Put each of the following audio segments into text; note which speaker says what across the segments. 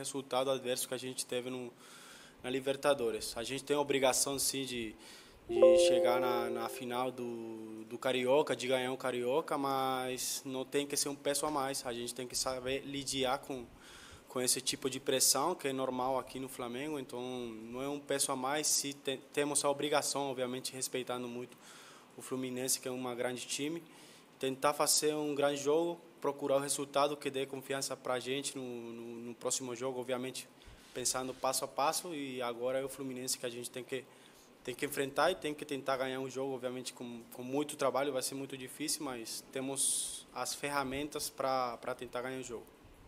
Speaker 1: resultado adverso que a gente teve na Libertadores. A gente tem a obrigação, sim, de chegar na final do Carioca, de ganhar o Carioca, mas não tem que ser um peso a mais. A gente tem que saber lidiar com esse tipo de pressão, que é normal aqui no Flamengo, então não é um peso a mais, se temos a obrigação, obviamente, respeitando muito o Fluminense, que é um grande time, tentar fazer um grande jogo, procurar o resultado que dê confiança para a gente no próximo jogo, obviamente pensando passo a passo, e agora é o Fluminense que a gente tem que enfrentar e tem que tentar ganhar um jogo, obviamente com muito trabalho, vai ser muito difícil, mas temos as ferramentas para tentar ganhar o jogo.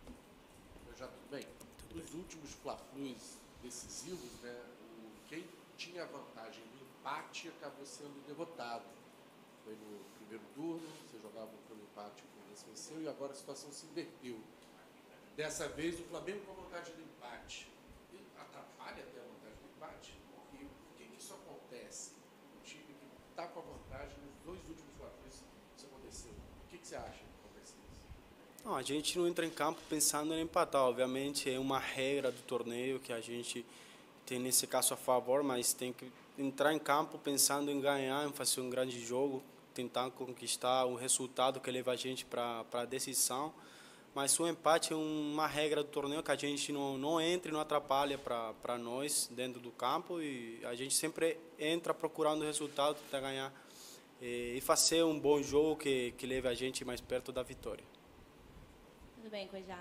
Speaker 2: Já tudo bem. Nos últimos Fla-Flus decisivos, né, quem tinha a vantagem do empate acabou sendo derrotado. Foi no primeiro turno, você jogava pelo empate, o Fluminense venceu e agora a situação se inverteu. Dessa vez o Flamengo com a vantagem do empate. Atrapalha até a vantagem do empate? E por que isso acontece? O time que está com a vantagem nos dois últimos Fla-Flus, isso aconteceu. O que você acha que aconteceu isso?
Speaker 1: Não, a gente não entra em campo pensando em empatar. Obviamente é uma regra do torneio que a gente tem nesse caso a favor, mas tem que entrar em campo pensando em ganhar, em fazer um grande jogo, tentar conquistar o resultado que leva a gente para a decisão. Mas o empate é uma regra do torneio que a gente não entra e não atrapalha para nós dentro do campo, e a gente sempre entra procurando o resultado, tentar ganhar e fazer um bom jogo que leve a gente mais perto da vitória.
Speaker 3: Tudo bem, Cuejá.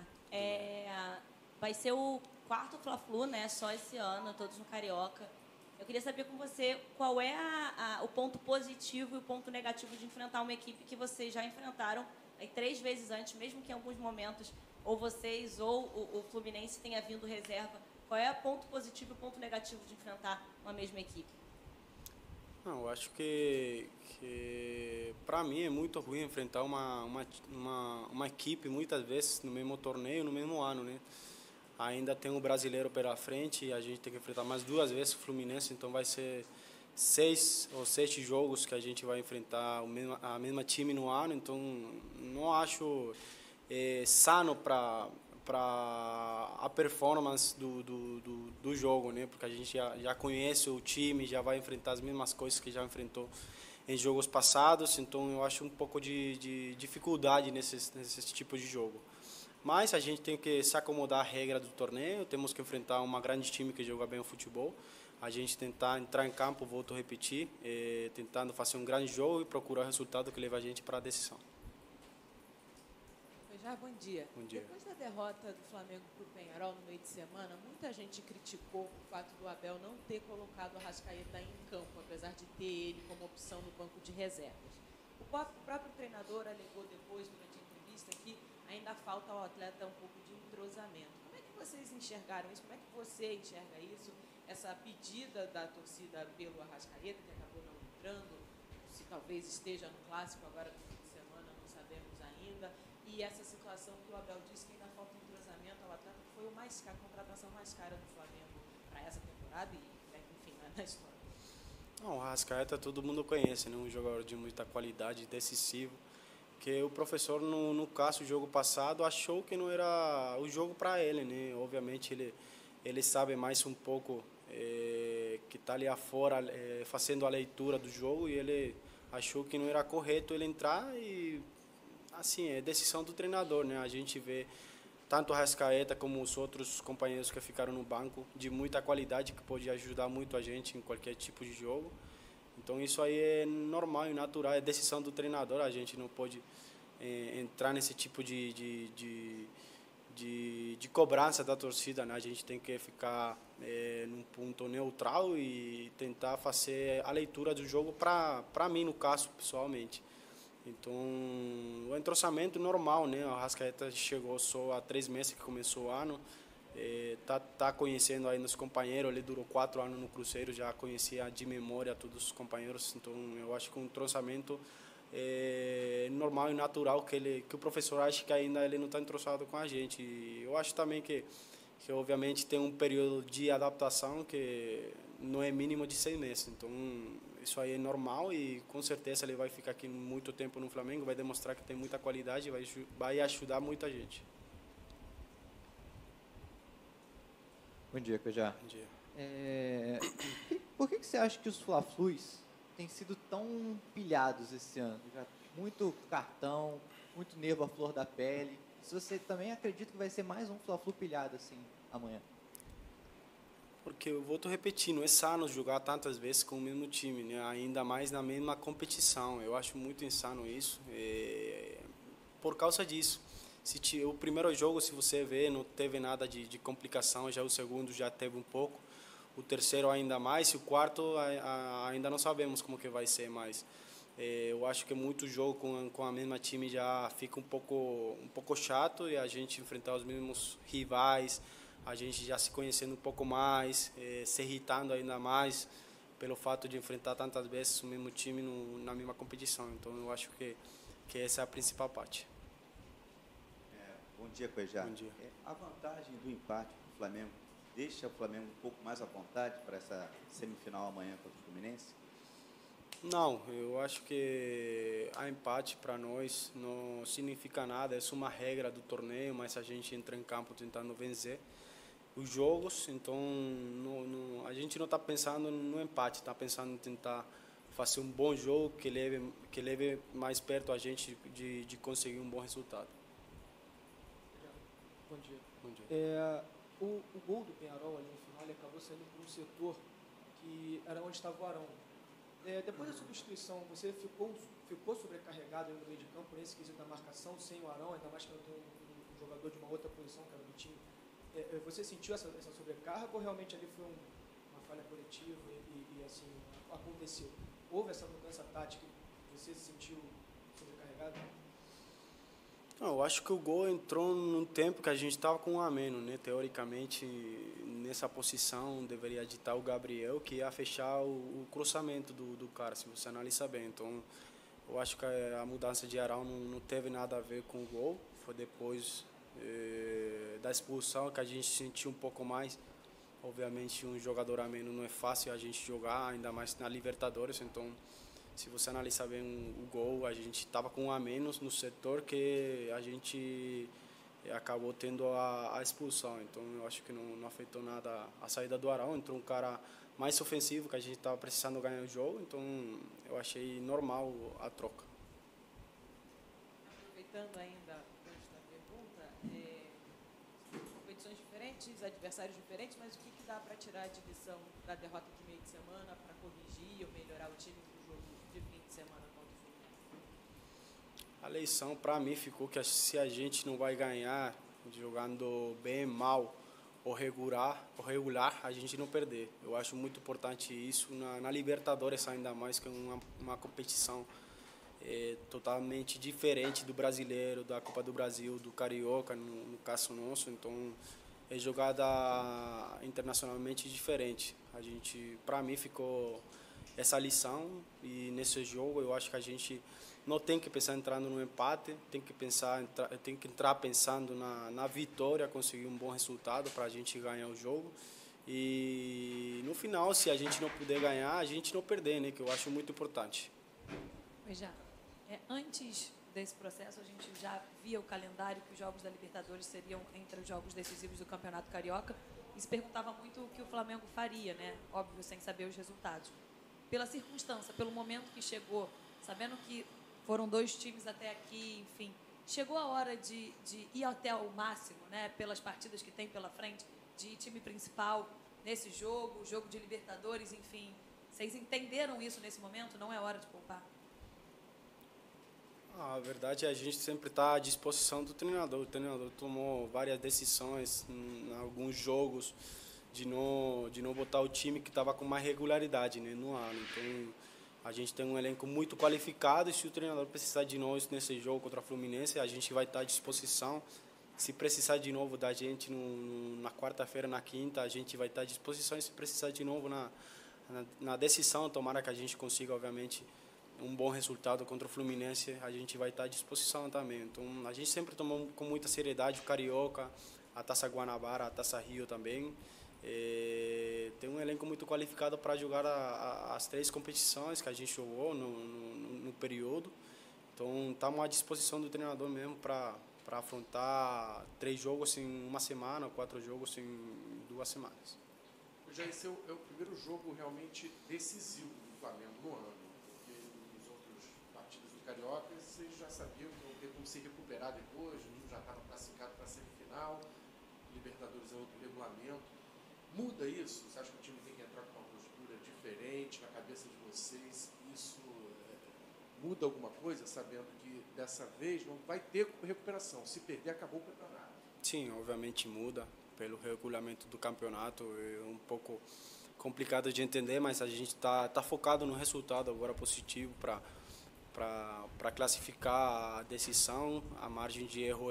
Speaker 3: Vai ser o quarto Fla-Flu, né? Só esse ano, todos no Carioca. Eu queria saber com você qual é o ponto positivo e o ponto negativo de enfrentar uma equipe que vocês já enfrentaram aí 3 vezes antes, mesmo que em alguns momentos ou vocês ou o Fluminense tenha vindo reserva. Qual é o ponto positivo e o ponto negativo de enfrentar uma mesma equipe?
Speaker 1: Não, eu acho que para mim é muito ruim enfrentar uma equipe muitas vezes no mesmo torneio, no mesmo ano, né? Ainda tem o brasileiro pela frente e a gente tem que enfrentar mais 2 vezes o Fluminense, então vai ser 6 ou 7 jogos que a gente vai enfrentar a mesma time no ano, então não acho sano para a performance do jogo, né? Porque a gente já conhece o time, já vai enfrentar as mesmas coisas que já enfrentou em jogos passados, então eu acho um pouco de dificuldade nesses tipos de jogo. Mas a gente tem que se acomodar à regra do torneio, temos que enfrentar uma grande time que joga bem o futebol, a gente tentar entrar em campo, volto a repetir, tentando fazer um grande jogo e procurar o resultado que leva a gente para a decisão.
Speaker 4: Já, bom dia.
Speaker 1: Bom dia.
Speaker 4: Depois da derrota do Flamengo para o Peñarol no meio de semana, muita gente criticou o fato do Abel não ter colocado o Arrascaeta em campo, apesar de ter ele como opção no banco de reservas. O próprio treinador alegou depois, durante a entrevista, que ainda falta ao atleta um pouco de entrosamento. Como é que vocês enxergaram isso? Como é que você enxerga isso? Essa pedida da torcida pelo Arrascaeta, que acabou não entrando, se talvez esteja no clássico agora no fim de semana, não sabemos ainda. E essa situação que o Abel disse que ainda falta entrosamento ao atleta, que foi a contratação mais cara do Flamengo para essa temporada e, enfim, na história.
Speaker 1: Não, o Arrascaeta todo mundo conhece, né? Um jogador de muita qualidade, decisivo, que o professor, no caso, o jogo passado, achou que não era o jogo para ele, né? Obviamente, ele sabe mais um pouco que está ali afora fazendo a leitura do jogo, e ele achou que não era correto ele entrar, e assim, é decisão do treinador, né? A gente vê tanto o Arrascaeta como os outros companheiros que ficaram no banco de muita qualidade, que pode ajudar muito a gente em qualquer tipo de jogo. Então isso aí é normal e natural, é decisão do treinador, a gente não pode entrar nesse tipo de cobrança da torcida, né? A gente tem que ficar num ponto neutral e tentar fazer a leitura do jogo para mim, no caso, pessoalmente. Então, o entrosamento normal, né? O Arrascaeta chegou só há 3 meses que começou o ano, tá conhecendo ainda os companheiros, ele durou 4 anos no Cruzeiro, já conhecia de memória todos os companheiros, então eu acho que um entrosamento é normal e natural, que o professor acha que ainda ele não está entrosado com a gente. E eu acho também que obviamente tem um período de adaptação que não é mínimo de 6 meses, então isso aí é normal e com certeza ele vai ficar aqui muito tempo no Flamengo, vai demonstrar que tem muita qualidade e vai ajudar muita gente.
Speaker 5: Bom dia, Cuejá.
Speaker 1: Bom dia.
Speaker 5: Por que você acha que os Fla-Flus têm sido tão pilhados esse ano? Já muito cartão, muito nervo à flor da pele. Se você também acredita que vai ser mais um Fla-Flu pilhado assim amanhã?
Speaker 1: Porque eu vou repetir, não é sano jogar tantas vezes com o mesmo time, né? Ainda mais na mesma competição. Eu acho muito insano isso. Por causa disso. O primeiro jogo, se você ver, não teve nada de complicação, já o segundo já teve um pouco, o terceiro ainda mais, e o quarto ainda não sabemos como que vai ser mais. Eu acho que muito jogo com a mesma time já fica um pouco chato, e a gente enfrentar os mesmos rivais, a gente já se conhecendo um pouco mais, se irritando ainda mais pelo fato de enfrentar tantas vezes o mesmo time na mesma competição. Então eu acho que essa é a principal parte.
Speaker 6: Bom dia, Cuejá.
Speaker 1: Bom dia.
Speaker 6: A vantagem do empate para o Flamengo deixa o Flamengo um pouco mais à vontade para essa semifinal amanhã contra o Fluminense?
Speaker 1: Não, eu acho que a empate para nós não significa nada, é só uma regra do torneio, mas a gente entra em campo tentando vencer os jogos, então a gente não está pensando no empate, está pensando em tentar fazer um bom jogo que leve mais perto a gente de conseguir um bom resultado.
Speaker 7: Bom dia.
Speaker 1: Bom dia.
Speaker 7: O gol do Peñarol ali no final ele acabou saindo por um setor que era onde estava o Arão. Depois da substituição, você ficou sobrecarregado no meio de campo nesse quesito da marcação, sem o Arão, ainda mais que tem um jogador de uma outra posição, que era do time. Você sentiu essa sobrecarga ou realmente ali foi uma falha coletiva e assim, aconteceu? Houve essa mudança tática? Você se sentiu sobrecarregado?
Speaker 1: Não, eu acho que o gol entrou num tempo que a gente estava com um a menos, né? Teoricamente, nessa posição deveria estar o Gabriel, que ia fechar o cruzamento do cara, se você analisar bem. Então, eu acho que a mudança de Arão não teve nada a ver com o gol. Foi depois da expulsão que a gente sentiu um pouco mais. Obviamente, um jogador a menos não é fácil a gente jogar, ainda mais na Libertadores. Então, se você analisar bem o gol, a gente estava com um a menos no setor que a gente acabou tendo a expulsão. Então, eu acho que não afetou nada a saída do Arão. Entrou um cara mais ofensivo, que a gente estava precisando ganhar o jogo. Então, eu achei normal a troca.
Speaker 4: Aproveitando ainda esta pergunta, competições diferentes, adversários diferentes, mas o que dá para tirar de lição da derrota de meio de semana para corrigir ou melhorar o time para o jogo de fim de semana contra o Fluminense?
Speaker 1: A lição para mim ficou que se a gente não vai ganhar jogando bem, mal ou regular, a gente não perder. Eu acho muito importante isso na Libertadores, ainda mais que é uma competição totalmente diferente do brasileiro, da Copa do Brasil, do Carioca, no caso nosso. Então, é jogada internacionalmente diferente. Para mim, ficou essa lição, e nesse jogo eu acho que a gente não tem que pensar entrando no empate, tem que entrar pensando na vitória, conseguir um bom resultado para a gente ganhar o jogo. E no final, se a gente não puder ganhar, a gente não perder, né? Que eu acho muito importante.
Speaker 3: Veja, antes desse processo, a gente já via o calendário que os jogos da Libertadores seriam entre os jogos decisivos do Campeonato Carioca, e se perguntava muito o que o Flamengo faria, né? Óbvio, sem saber os resultados. Pela circunstância, pelo momento que chegou, sabendo que foram 2 times até aqui, enfim, chegou a hora de ir até o máximo, né? Pelas partidas que tem pela frente, de ir time principal nesse jogo, o jogo de Libertadores, enfim. Vocês entenderam isso nesse momento? Não é hora de poupar?
Speaker 1: A verdade é que a gente sempre está à disposição do treinador. O treinador tomou várias decisões em alguns jogos de não botar o time que estava com mais regularidade, né, no ano. Então, a gente tem um elenco muito qualificado, e se o treinador precisar de nós nesse jogo contra a Fluminense, a gente vai estar à disposição. Se precisar de novo da gente na quarta-feira, na quinta, a gente vai estar à disposição. E se precisar de novo na decisão, tomara que a gente consiga, obviamente, um bom resultado contra o Fluminense, a gente vai estar à disposição também. Então, a gente sempre tomou com muita seriedade o Carioca, a Taça Guanabara, a Taça Rio também. Tem um elenco muito qualificado para jogar as 3 competições que a gente jogou no período. Então, estamos à disposição do treinador mesmo para afrontar 3 jogos em uma semana, 4 jogos em 2 semanas.
Speaker 2: Já esse é o primeiro jogo realmente decisivo do Flamengo no ano, porque nos outros partidos do Carioca vocês já sabiam que não ter como se recuperar depois, o time já estava classificado para a semifinal, Libertadores é outro regulamento. Muda isso? Você acha que o time tem que entrar com uma postura diferente na cabeça de vocês? Isso muda alguma coisa, sabendo que dessa vez não vai ter recuperação, se perder acabou o campeonato?
Speaker 1: Sim, obviamente muda. Pelo regulamento do campeonato é um pouco complicado de entender, mas a gente está focado no resultado agora positivo para classificar a decisão. A margem de erro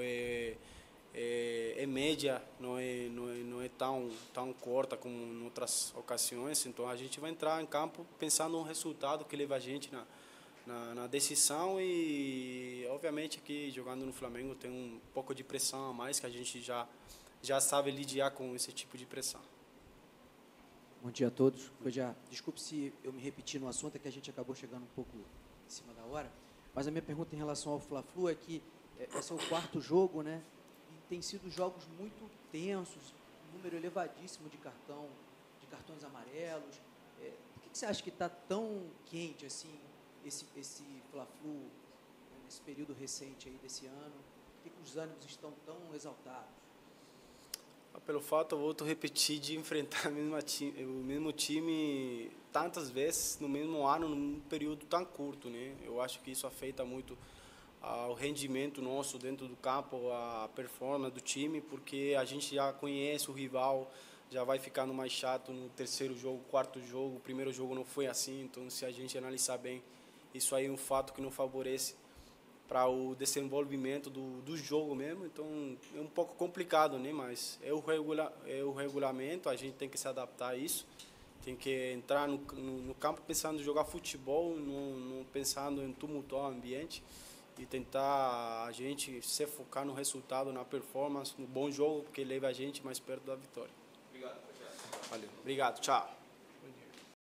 Speaker 1: é média, não é tão curta como em outras ocasiões. Então a gente vai entrar em campo pensando no resultado que leva a gente na decisão, e obviamente que jogando no Flamengo tem um pouco de pressão a mais, que a gente já sabe lidiar com esse tipo de pressão.
Speaker 8: Bom dia a todos. Desculpe se eu me repeti no assunto, é que a gente acabou chegando um pouco em cima da hora, mas a minha pergunta em relação ao Fla-Flu é que esse é o 4º jogo, né? E tem sido jogos muito tensos, um número elevadíssimo de cartões amarelos. Por que você acha que está tão quente assim esse Fla-Flu nesse período recente aí desse ano? Por que os ânimos estão tão exaltados?
Speaker 1: Pelo fato, eu volto a repetir, de enfrentar o mesmo time tantas vezes no mesmo ano, num período tão curto, né? Eu acho que isso afeta muito ao rendimento nosso dentro do campo, a performance do time, porque a gente já conhece o rival, já vai ficando mais chato no 3º jogo, 4º jogo. O primeiro jogo não foi assim, então se a gente analisar bem, isso aí é um fato que não favorece para o desenvolvimento do jogo mesmo. Então é um pouco complicado, né? Mas é o regulamento, a gente tem que se adaptar a isso, tem que entrar no campo pensando em jogar futebol, não pensando em tumultuar o ambiente, e tentar a gente se focar no resultado, na performance, no bom jogo, porque leva a gente mais perto da vitória.
Speaker 6: Obrigado.
Speaker 1: Valeu. Obrigado, tchau.